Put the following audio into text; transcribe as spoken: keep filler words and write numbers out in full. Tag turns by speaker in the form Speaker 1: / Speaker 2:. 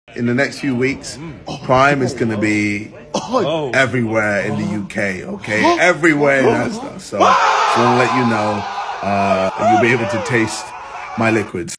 Speaker 1: In the next few weeks, Prime is going to be everywhere in the U K, okay? Everywhere in that stuff. So, so I'll let you know, uh, you'll be able to taste my liquids.